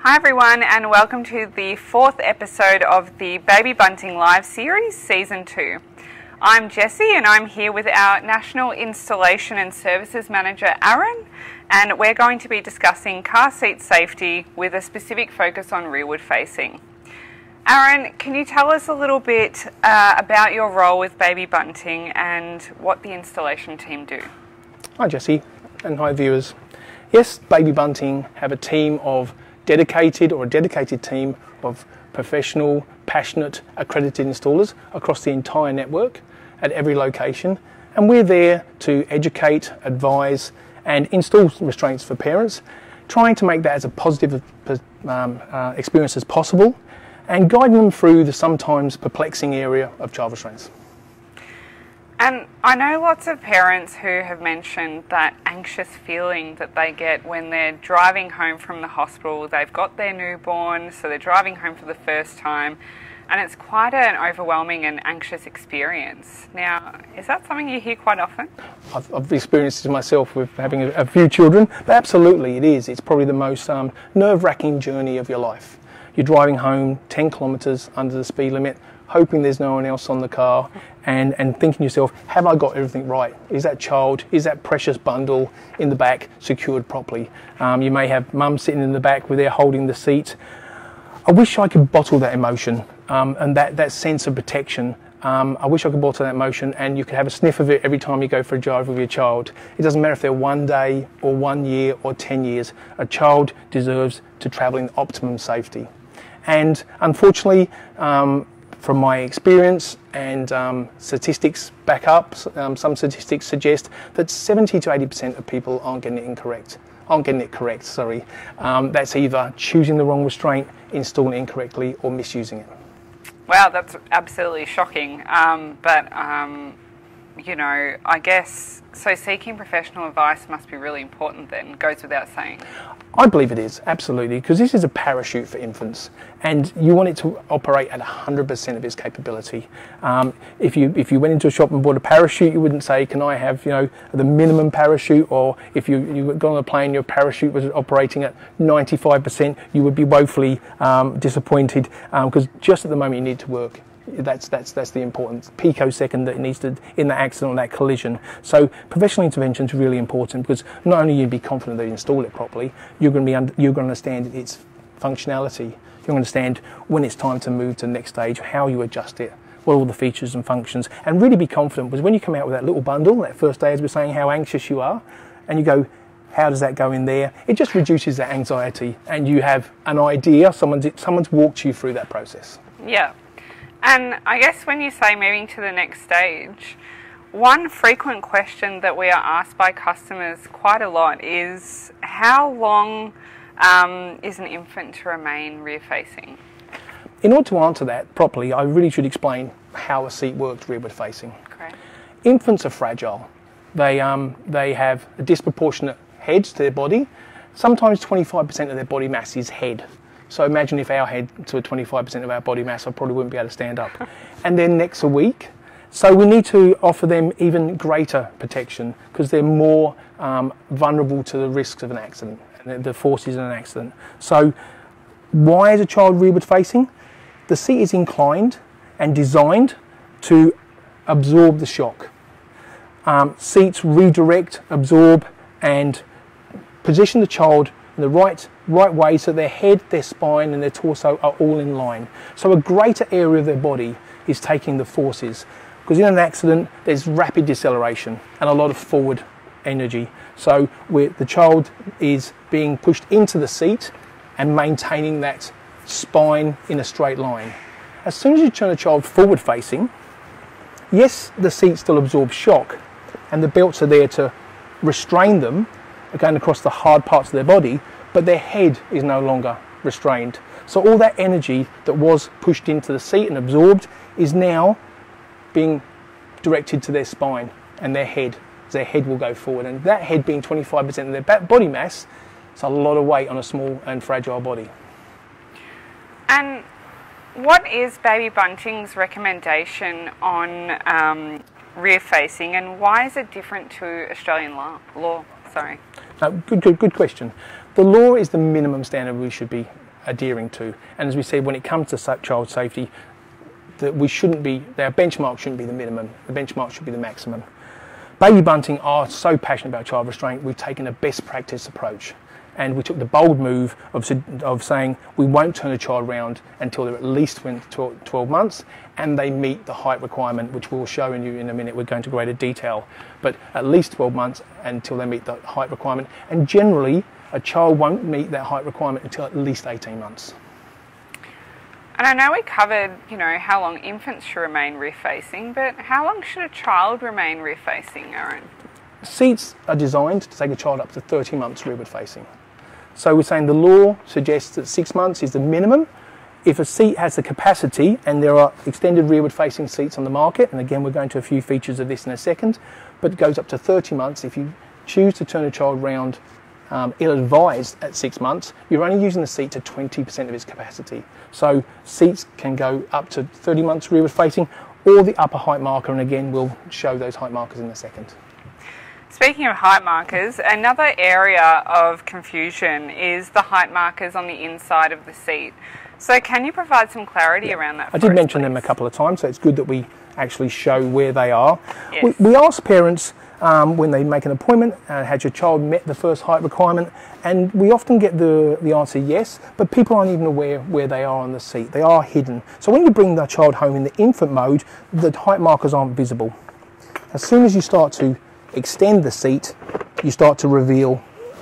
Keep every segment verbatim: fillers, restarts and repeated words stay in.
Hi everyone, and welcome to the fourth episode of the Baby Bunting Live Series, Season two. I'm Jessie and I'm here with our National Installation and Services Manager, Arron, and we're going to be discussing car seat safety with a specific focus on rearward-facing. Arron, can you tell us a little bit uh, about your role with Baby Bunting and what the installation team do? Hi Jessie, and hi viewers. Yes, Baby Bunting have a team of dedicated or a dedicated team of professional, passionate, accredited installers across the entire network at every location, and we're there to educate, advise and install restraints for parents, trying to make that as a positive um, uh, experience as possible and guiding them through the sometimes perplexing area of child restraints. And I know lots of parents who have mentioned that anxious feeling that they get when they're driving home from the hospital. They've got their newborn, so they're driving home for the first time, and it's quite an overwhelming and anxious experience. Now, is that something you hear quite often? I've, I've experienced it myself with having a, a few children, but absolutely it is. It's probably the most um, nerve-wracking journey of your life. You're driving home ten kilometres under the speed limit, hoping there's no one else on the car, and, and thinking to yourself, have I got everything right? Is that child, is that precious bundle in the back secured properly? Um, you may have mum sitting in the back with her holding the seat. I wish I could bottle that emotion um, and that, that sense of protection. Um, I wish I could bottle that emotion and you could have a sniff of it every time you go for a drive with your child. It doesn't matter if they're one day or one year or ten years. A child deserves to travel in optimum safety. And unfortunately, um, from my experience and um, statistics back up, um, some statistics suggest that seventy to eighty percent of people aren't getting it incorrect, aren't getting it correct, sorry. Um, that's either choosing the wrong restraint, installing it incorrectly, or misusing it. Wow, that's absolutely shocking. Um, but, um, you know, I guess, so seeking professional advice must be really important then, goes without saying. I believe it is, absolutely, because this is a parachute for infants and you want it to operate at one hundred percent of its capability. Um, if you if you went into a shop and bought a parachute, you wouldn't say, can I have, you know, the minimum parachute? Or if you, you got on a plane, your parachute was operating at ninety-five percent, you would be woefully um, disappointed because um, just at the moment you need to work. That's that's that's the important picosecond that it needs to in that accident or that collision. So professional intervention is really important because not only you be confident that you install it properly, you're going to be under, you're going to understand its functionality. You're going to understand when it's time to move to the next stage, how you adjust it, what are all the features and functions, and really be confident because when you come out with that little bundle, that first day as we're saying how anxious you are, and you go, how does that go in there? It just reduces that anxiety, and you have an idea. Someone's someone's walked you through that process. Yeah. And I guess when you say moving to the next stage, one frequent question that we are asked by customers quite a lot is how long um, is an infant to remain rear-facing? In order to answer that properly, I really should explain how a seat works rearward-facing. Correct. Infants are fragile. They, um, they have a disproportionate head to their body. Sometimes twenty-five percent of their body mass is head. So imagine if our head to twenty-five percent of our body mass, I probably wouldn't be able to stand up. And their necks are weak. So we need to offer them even greater protection because they're more um, vulnerable to the risks of an accident, and the forces in an accident. So why is a child rearward facing? The seat is inclined and designed to absorb the shock. Um, seats redirect, absorb and position the child in the right right way so their head, their spine and their torso are all in line. So a greater area of their body is taking the forces because in an accident there's rapid deceleration and a lot of forward energy. So where the child is being pushed into the seat and maintaining that spine in a straight line. As soon as you turn a child forward facing, yes, the seat still absorbs shock and the belts are there to restrain them going across the hard parts of their body, but their head is no longer restrained. So all that energy that was pushed into the seat and absorbed is now being directed to their spine and their head. Their head will go forward, and that head being twenty-five percent of their body mass, it's a lot of weight on a small and fragile body. And what is Baby Bunting's recommendation on um, rear facing, and why is it different to Australian law? law? Sorry. Uh, good, good, good question. The law is the minimum standard we should be adhering to. And as we said, when it comes to sa- child safety, that we shouldn't be, their benchmark shouldn't be the minimum, the benchmark should be the maximum. Baby Bunting are so passionate about child restraint, we've taken a best practice approach. And we took the bold move of, of saying we won't turn a child round until they're at least twelve months and they meet the height requirement, which we'll show you in a minute. We're going to greater detail. But at least twelve months until they meet the height requirement. And generally, a child won't meet that height requirement until at least eighteen months. And I know we covered, you know, how long infants should remain rear-facing, but how long should a child remain rear-facing, Arron? Seats are designed to take a child up to thirty months rearward-facing. So we're saying the law suggests that six months is the minimum. If a seat has the capacity, and there are extended rearward-facing seats on the market, and again we're going to a few features of this in a second, but it goes up to thirty months. If you choose to turn a child round um, ill-advised at six months, you're only using the seat to twenty percent of its capacity. So seats can go up to thirty months rearward-facing, or the upper height marker, and again we'll show those height markers in a second. Speaking of height markers, another area of confusion is the height markers on the inside of the seat. So can you provide some clarity yeah. around that? I did us, mention please? them a couple of times, so it's good that we actually show where they are. Yes. We, we ask parents um, when they make an appointment, uh, had your child met the first height requirement, and we often get the, the answer yes, but people aren't even aware where they are on the seat. They are hidden. So when you bring the child home in the infant mode, the height markers aren't visible. As soon as you start to extend the seat, you start to reveal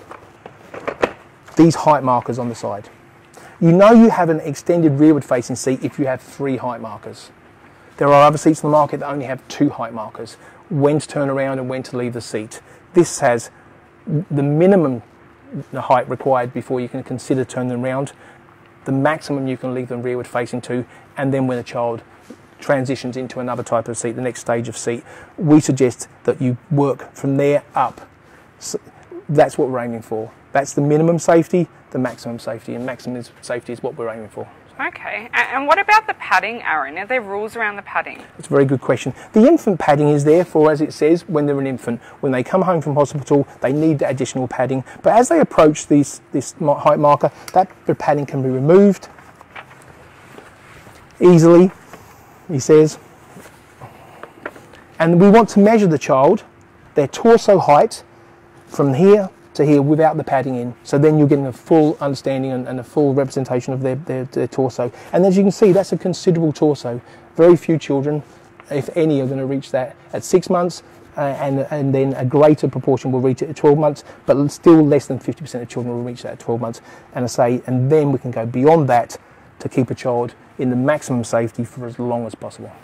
these height markers on the side. You know you have an extended rearward facing seat if you have three height markers. There are other seats on the market that only have two height markers, when to turn around and when to leave the seat. This has the minimum height required before you can consider turning them around, the maximum you can leave them rearward facing to, and then when a child transitions into another type of seat, the next stage of seat, we suggest that you work from there up. So that's what we're aiming for. That's the minimum safety, the maximum safety, and maximum safety is what we're aiming for. Okay, and what about the padding, Arron? Are there rules around the padding? It's a very good question. The infant padding is there for, as it says, when they're an infant. When they come home from hospital, they need that additional padding. But as they approach these, this height marker, that padding can be removed easily, he says. And we want to measure the child, their torso height, from here to here without the padding in. So then you're getting a full understanding and, and a full representation of their, their, their torso. And as you can see, that's a considerable torso. Very few children, if any, are going to reach that at six months, uh, and, and then a greater proportion will reach it at twelve months, but still less than fifty percent of children will reach that at twelve months. And I say, and then we can go beyond that to keep a child in the maximum safety for as long as possible.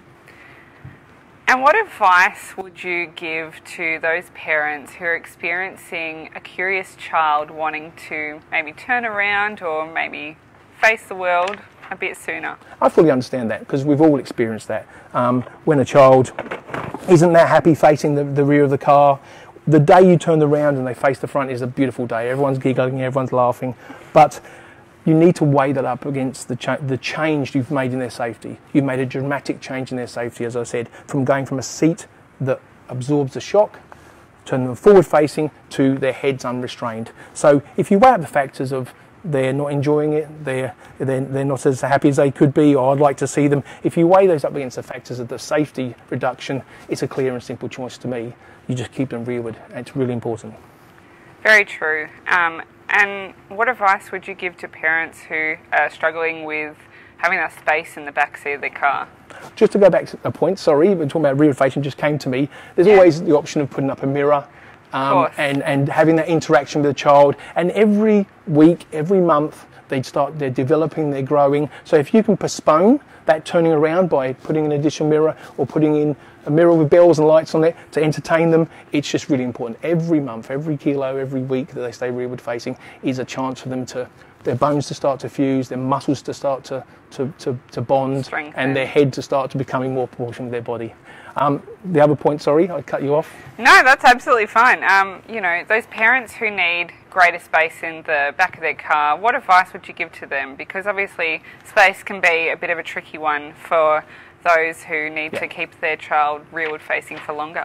And what advice would you give to those parents who are experiencing a curious child wanting to maybe turn around or maybe face the world a bit sooner? I fully understand that because we've all experienced that. Um, when a child isn't that happy facing the, the rear of the car, the day you turn around and they face the front is a beautiful day. Everyone's giggling, everyone's laughing, but you need to weigh that up against the, cha the change you've made in their safety. You've made a dramatic change in their safety, as I said, from going from a seat that absorbs the shock, turning them forward facing, to their heads unrestrained. So if you weigh up the factors of they're not enjoying it, they're, they're, they're not as happy as they could be, or I'd like to see them, if you weigh those up against the factors of the safety reduction, it's a clear and simple choice to me. You just keep them rearward, and it's really important. Very true. Um, And what advice would you give to parents who are struggling with having that space in the back seat of their car? Just to go back to a point, sorry, we're talking about rearward facing, just came to me. There's yeah. always the option of putting up a mirror um, and, and having that interaction with the child. And every week, every month, they start, they're developing, they're growing. So if you can postpone that turning around by putting an additional mirror or putting in a mirror with bells and lights on it to entertain them, it's just really important. Every month, every kilo, every week that they stay rearward facing is a chance for them to, their bones to start to fuse, their muscles to start to, to, to, to bond, Strengthen. And their head to start to becoming more proportioned with their body. Um, the other point, sorry, I cut you off. No, that's absolutely fine. Um, you know, those parents who need greater space in the back of their car, what advice would you give to them? Because obviously space can be a bit of a tricky one for those who need yeah. to keep their child rearward facing for longer.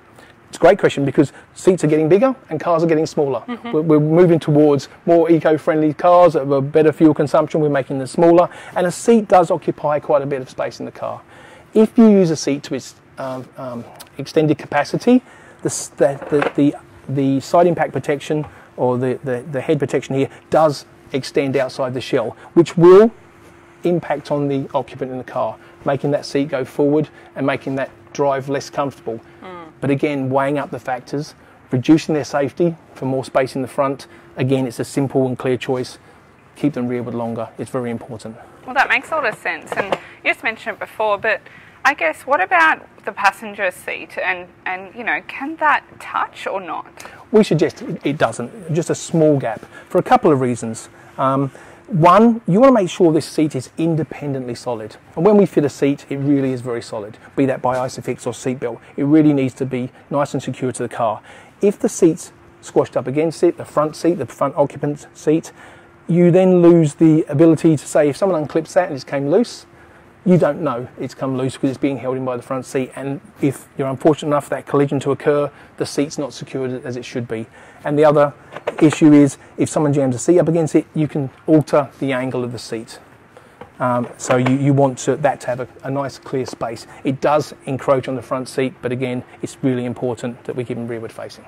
It's a great question because seats are getting bigger and cars are getting smaller. Mm-hmm. we're, we're moving towards more eco-friendly cars that have better fuel consumption. We're making them smaller, and a seat does occupy quite a bit of space in the car. If you use a seat to its um, um, extended capacity, the, the, the, the side impact protection or the, the, the head protection here does extend outside the shell, which will impact on the occupant in the car, making that seat go forward and making that drive less comfortable. Mm. But again, weighing up the factors, reducing their safety for more space in the front. Again, it's a simple and clear choice. Keep them rearward longer. It's very important. Well, that makes a lot of sense. And you just mentioned it before, but I guess what about the passenger seat? And, and you know, can that touch or not? We suggest it doesn't. Just a small gap for a couple of reasons. Um, One, you want to make sure this seat is independently solid. And when we fit a seat, it really is very solid, be that by Isofix or seat belt. It really needs to be nice and secure to the car. If the seat's squashed up against it, the front seat, the front occupant seat, you then lose the ability to say, if someone unclips that and it's came loose, you don't know it's come loose because it's being held in by the front seat. And if you're unfortunate enough for that collision to occur, the seat's not secured as it should be. And the other issue is if someone jams a seat up against it, you can alter the angle of the seat. Um, so you, you want to, that to have a, a nice clear space. It does encroach on the front seat, but again, it's really important that we keep them rearward facing.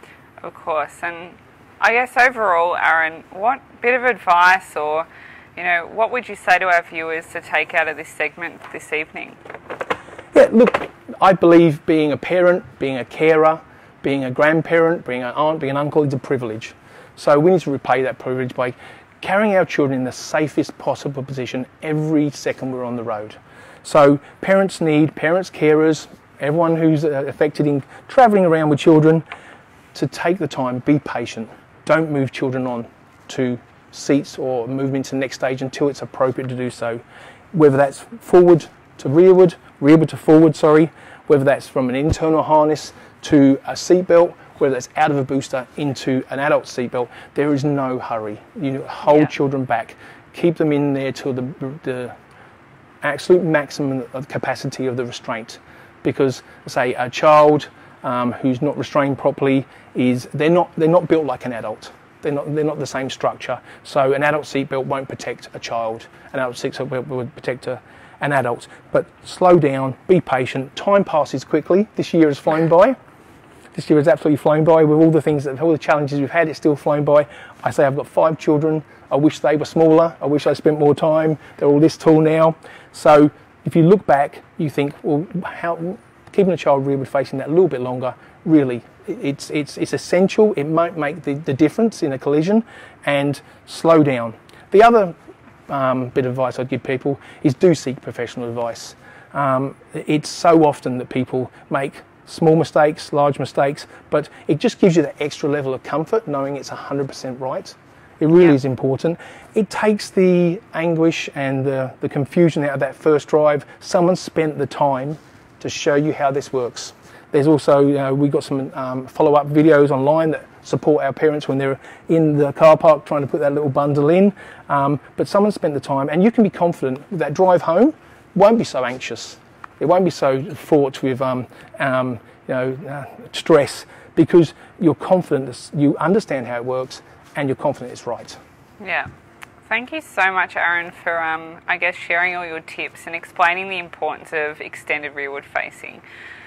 Of course. And I guess overall, Arron, what bit of advice or you know, what would you say to our viewers to take out of this segment this evening? Yeah, look, I believe being a parent, being a carer, being a grandparent, being an aunt, being an uncle is a privilege. So we need to repay that privilege by carrying our children in the safest possible position every second we're on the road. So parents need, parents, carers, everyone who's affected in travelling around with children, to take the time, be patient. Don't move children on to seats or move them into the next stage until it's appropriate to do so. Whether that's forward to rearward, rearward to forward, sorry, whether that's from an internal harness to a seat belt, whether that's out of a booster into an adult seat belt, there is no hurry. You hold yeah. children back, keep them in there till the, the absolute maximum of capacity of the restraint. Because, say, a child um, who's not restrained properly is they're not they're not built like an adult. They're not, they're not the same structure. So an adult seatbelt won't protect a child. An adult seatbelt would protect a, an adult. But slow down, be patient. Time passes quickly. This year has flown by. This year has absolutely flown by with all the things, that, all the challenges we've had, it's still flown by. I say I've got five children. I wish they were smaller. I wish I spent more time. They're all this tall now. So if you look back, you think, well, how, keeping a child rearward facing that a little bit longer, really, It's, it's, it's essential. It might make the, the difference in a collision, and slow down. The other um, bit of advice I'd give people is do seek professional advice. Um, it's so often that people make small mistakes, large mistakes, but it just gives you that extra level of comfort knowing it's one hundred percent right. It really yeah. is important. It takes the anguish and the, the confusion out of that first drive. Someone spent the time to show you how this works. There's also, you know, we've got some um, follow-up videos online that support our parents when they're in the car park trying to put that little bundle in. Um, but someone spent the time, and you can be confident that drive home won't be so anxious. It won't be so fraught with um, um, you know, uh, stress, because you're confident, that you understand how it works, and you're confident it's right. Yeah. Thank you so much, Arron, for um, I guess sharing all your tips and explaining the importance of extended rearward facing.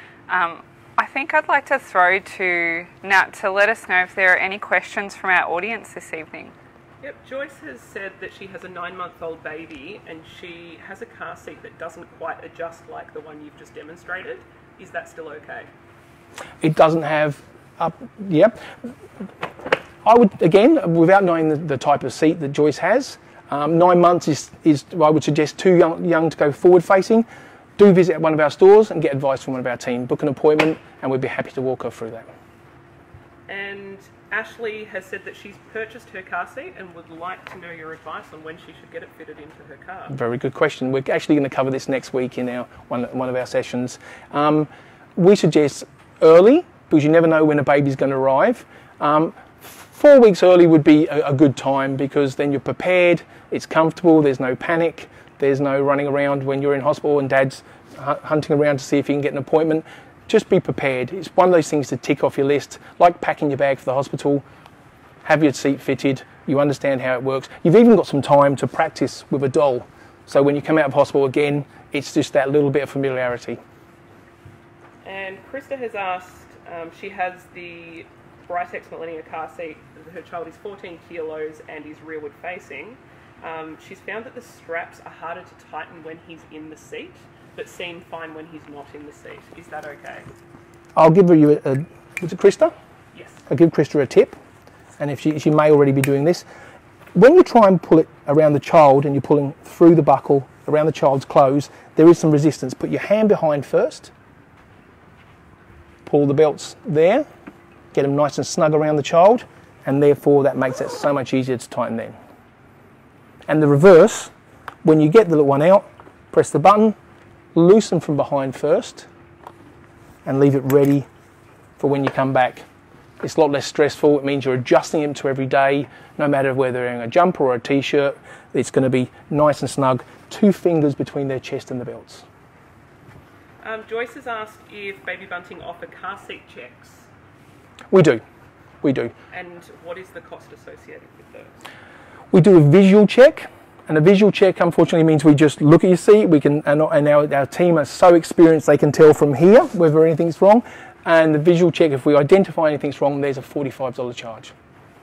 Um, I think I'd like to throw to Nat to let us know if there are any questions from our audience this evening. Yep, Joyce has said that she has a nine-month-old baby and she has a car seat that doesn't quite adjust like the one you've just demonstrated. Is that still okay? It doesn't have up, yep. I would, again, without knowing the, the type of seat that Joyce has, um, nine months is, is, I would suggest, too young, young to go forward-facing. Do visit one of our stores and get advice from one of our team. Book an appointment and we'd be happy to walk her through that. And Ashley has said that she's purchased her car seat and would like to know your advice on when she should get it fitted into her car. Very good question. We're actually going to cover this next week in our one, one of our sessions. Um, we suggest early, because you never know when a baby's going to arrive. Um, four weeks early would be a, a good time, because then you're prepared, it's comfortable, there's no panic. There's no running around when you're in hospital and dad's hunting around to see if he can get an appointment. just be prepared. It's one of those things to tick off your list, like packing your bag for the hospital, have your seat fitted, you understand how it works. You've even got some time to practice with a doll. So when you come out of hospital again, it's just that little bit of familiarity. And Krista has asked, um, she has the Britex Millennia car seat. Her child is fourteen kilos and is rearward facing. Um, she's found that the straps are harder to tighten when he's in the seat, but seem fine when he's not in the seat. Is that okay? I'll give you a, a was it Krista? Yes. I'll give Krista a tip, and if she, she may already be doing this. When you try and pull it around the child and you're pulling through the buckle around the child's clothes, there is some resistance. Put your hand behind first, pull the belts there, get them nice and snug around the child, and therefore that makes it so much easier to tighten then. And the reverse, when you get the little one out, press the button, loosen from behind first, and leave it ready for when you come back. It's a lot less stressful. It means you're adjusting him to every day, no matter whether they're wearing a jumper or a t-shirt. It's going to be nice and snug, two fingers between their chest and the belts. Um, Joyce has asked if Baby Bunting offer car seat checks. We do, we do. And what is the cost associated with those? We do a visual check, and a visual check unfortunately means we just look at your seat. We can, and our, our team are so experienced they can tell from here whether anything's wrong. And the visual check, if we identify anything's wrong, there's a forty-five dollar charge.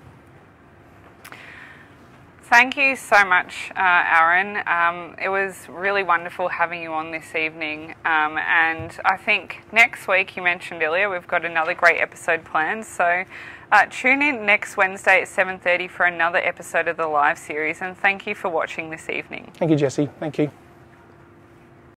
Thank you so much, uh, Arron. Um, it was really wonderful having you on this evening. Um, and I think next week, you mentioned earlier, we've got another great episode planned. So uh, tune in next Wednesday at seven thirty for another episode of the live series. And thank you for watching this evening. Thank you, Jessie. Thank you.